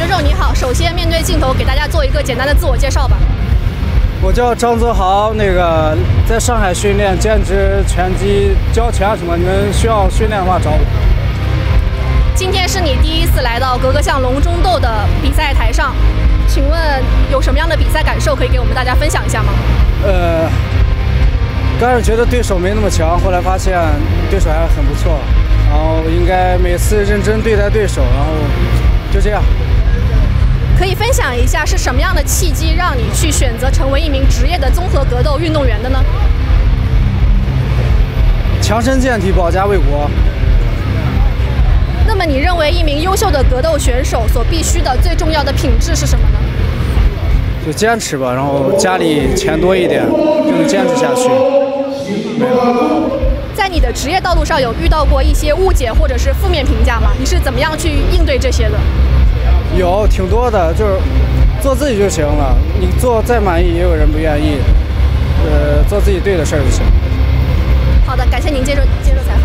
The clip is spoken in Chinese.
选手你好，首先面对镜头给大家做一个简单的自我介绍吧。 我叫张泽豪，在上海训练，兼职拳击教拳什么，你们需要训练的话找我。 今天是你第一次来到格格巷龙中斗的比赛台上，请问有什么样的比赛感受可以给我们大家分享一下吗？ 刚开始觉得对手没那么强，后来发现对手还很不错，然后应该每次认真对待对手，然后就这样。 可以分享一下是什么样的契机让你去选择成为一名职业的综合格斗运动员的呢？ 强身健体，保家卫国。 那么你认为一名优秀的格斗选手所必须的最重要的品质是什么呢？ 就坚持吧，然后家里钱多一点，就能坚持下去。 在你的职业道路上有遇到过一些误解或者是负面评价吗？你是怎么样去应对这些的？ 有挺多的，就是做自己就行了。你做再满意，也有人不愿意。做自己对的事儿就行。 好的，感谢您接受采访。